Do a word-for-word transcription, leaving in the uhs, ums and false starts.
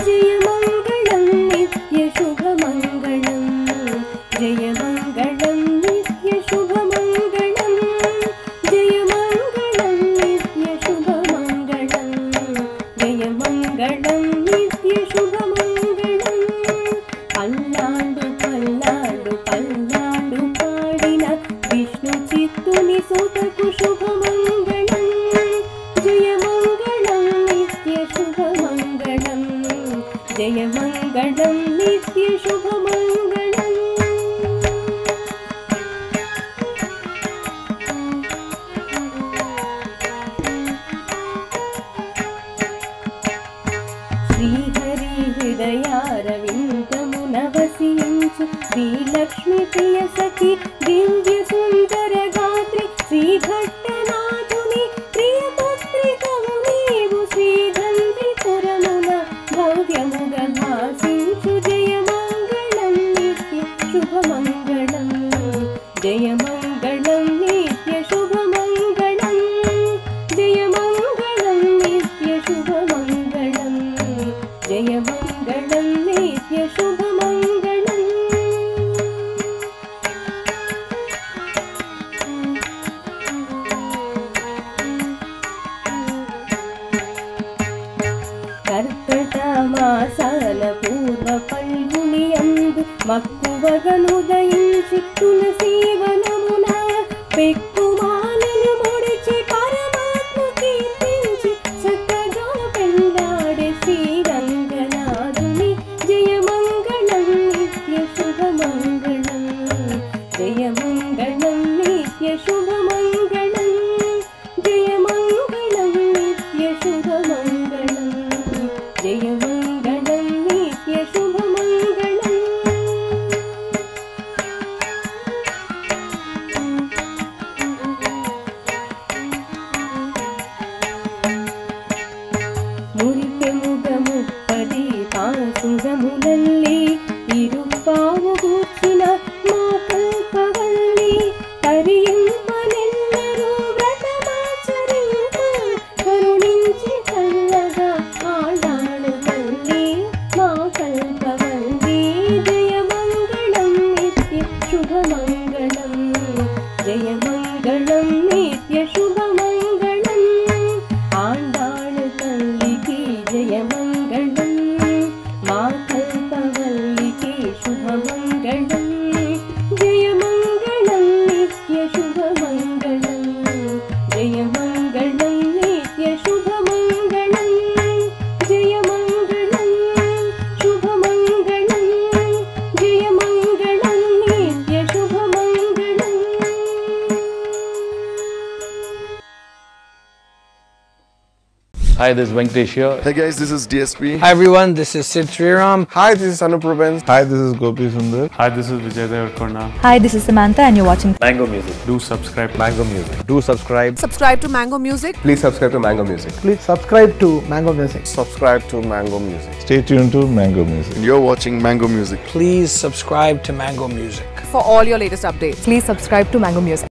जयमङ्गलं नित्यशुभमङ्गलं जयमङ्गलं नित्यशुभमङ्गलं जयमङ्गलं नित्यशुभमङ्गलं जयमङ्गलं नित्यशुभमङ्गलं पल्लाण्डु पल्लाण्डु पल्लाण्डु पाडिन विष्णु चित्तुनि सुतकु शुभमङ्गलं जयमङ्गलं नित्यशुभमङ्गलं जयमङ्गलं नित्यशुभमङ्गलं श्रीहरि हृदयारविन्दमुनवसिंचु श्रीलक्ष्मी प्रिय सखी दिव्य सुन्दर गात्रि श्रीघट्टनाथुनि प्रिय पुत्रिकवु नीवु श्रीगन्धिपुरमुन भव्यमुग भासिंचु जयमङ्गलं नित्य शुभमङ्गलं जयमङ्गलं नित्य शुभमङ्गलं जयमङ्गलं नित्य शुभमङ्गलं जयमङ्गलं नित्य शुभमङ्गलं कर्कटमासाल पूर्व पल्गुनियंदु मక్కువగనుదయించి తులసీవనమున పెక్కుమాలను ముడిచి పరమాత్మ కీర్తించి చక్కగా పెండాడే శ్రీరంగనాథుని జయమంగళం నిత్య శుభమంగళం జయమంగళం నిత్య శుభమంగళం జయమంగళం నిత్య శుభమంగళం जयमङ्गलं नित्य शुभमङ्गलं मुरिपेमुगमुप्पदि पासुरमुलल्ली इरुप्पावुगूर्चिन मा कल्पवल्ली तरियिंपनेल्लरू व्रतमाचरिंप करुणिंचि चल्लगा आडाडु तल्ली मा कल्पवल्ली जयमङ्गलं नित्य शुभमङ्गलं जयमङ्गलं नित्य शुभमङ्गलं आडाडु तल्लिकी जयमङ्गलं मा कल्पवल्लिकी शुभमङ्गलं जयमङ्गलं नित्य शुभमङ्गलं जयमङ्गलं नित्य शुभमङ्गलं जयमङ्गलं शुभमङ्गलं जयमङ्गलं नित्य शुभमङ्गलं Hi, this is Venkatesh here. Hey guys, this is D S P. Hi everyone, this is Sid Sriram. Hi, this is Anup Rubens. Hi, this is Gopi Sundar. Hi, this is Vijay Devarkonda. Hi, this is Samantha and you're watching Mango Music. Do subscribe to Mango Music. Do subscribe. Subscribe to Mango Music. Please subscribe to Mango Music. Please subscribe to Mango Music. Subscribe to Mango Music. Stay tuned to Mango Music. You're watching Mango Music. Please subscribe to Mango Music. For all your latest updates. Please subscribe to Mango Music.